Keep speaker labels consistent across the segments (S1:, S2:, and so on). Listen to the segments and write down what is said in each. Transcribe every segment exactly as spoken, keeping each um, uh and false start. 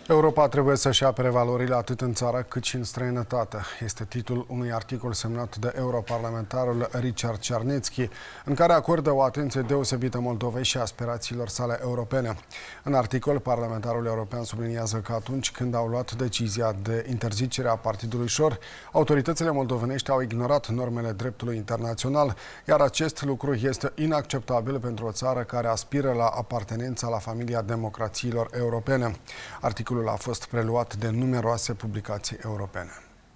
S1: Europa trebuie să-și apere valorile atât în țară cât și în străinătate. Este titlul unui articol semnat de europarlamentarul Richard Czarnecki, în care acordă o atenție deosebită Moldovei și aspirațiilor sale europene. În articol, parlamentarul european subliniază că atunci când au luat decizia de interzicere a partidului Șor, autoritățile moldovenești au ignorat normele dreptului internațional, iar acest lucru este inacceptabil pentru o țară care aspiră la apartenența la familia democrațiilor europene. Articolul a fost preluat de numeroase publicații europene.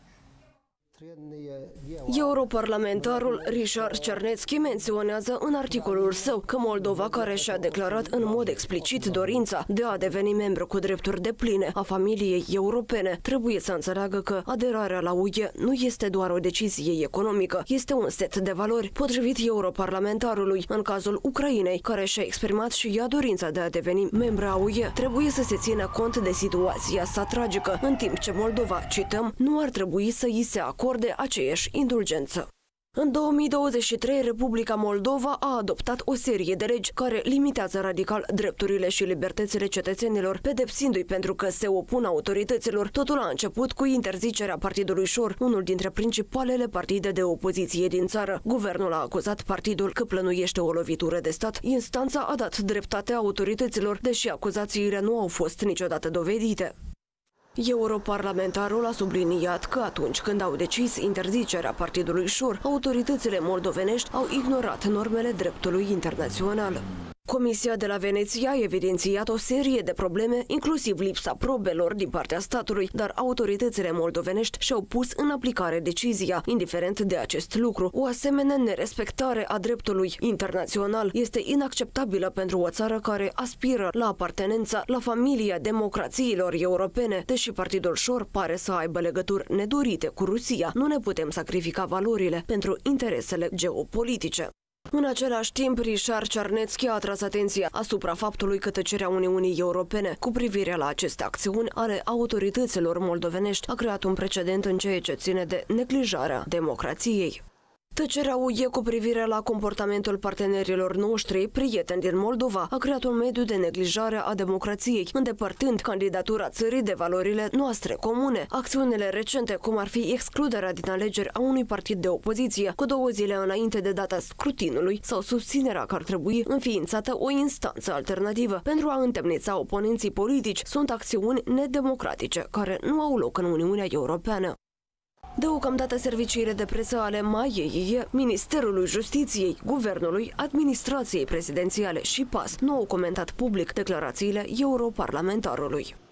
S2: Europarlamentarul Richard Czarnecki menționează în articolul său că Moldova, care și-a declarat în mod explicit dorința de a deveni membru cu drepturi depline a familiei europene, trebuie să înțeleagă că aderarea la U E nu este doar o decizie economică, este un set de valori. Potrivit europarlamentarului, în cazul Ucrainei, care și-a exprimat și ea dorința de a deveni membru a U E, trebuie să se țină cont de situația sa tragică, în timp ce Moldova, cităm, nu ar trebui să îi se acorde aceeași indulgență. În două mii douăzeci și trei, Republica Moldova a adoptat o serie de legi care limitează radical drepturile și libertățile cetățenilor, pedepsindu-i pentru că se opun autorităților. Totul a început cu interzicerea partidului Șor, unul dintre principalele partide de opoziție din țară. Guvernul a acuzat partidul că plănuiește o lovitură de stat. Instanța a dat dreptate autorităților, deși acuzațiile nu au fost niciodată dovedite. Europarlamentarul a subliniat că atunci când au decis interzicerea partidului Șor, autoritățile moldovenești au ignorat normele dreptului internațional. Comisia de la Veneția a evidențiat o serie de probleme, inclusiv lipsa probelor din partea statului, dar autoritățile moldovenești și-au pus în aplicare decizia. Indiferent de acest lucru, o asemenea nerespectare a dreptului internațional este inacceptabilă pentru o țară care aspiră la apartenența la familia democrațiilor europene. Deși partidul Șor pare să aibă legături nedorite cu Rusia, nu ne putem sacrifica valorile pentru interesele geopolitice. În același timp, Richard Czarnecki a atras atenția asupra faptului că tăcerea Uniunii Europene cu privire la aceste acțiuni ale autorităților moldovenești a creat un precedent în ceea ce ține de neglijarea democrației. Tăcerea U E cu privire la comportamentul partenerilor noștri prieteni din Moldova a creat un mediu de neglijare a democrației, îndepărtând candidatura țării de valorile noastre comune. Acțiunile recente, cum ar fi excluderea din alegeri a unui partid de opoziție cu două zile înainte de data scrutinului sau susținerea că ar trebui înființată o instanță alternativă pentru a întemnița oponenții politici, sunt acțiuni nedemocratice care nu au loc în Uniunea Europeană. Deocamdată, serviciile de presă ale M A I E I, Ministerului Justiției, Guvernului, Administrației Prezidențiale și P A S nu au comentat public declarațiile europarlamentarului.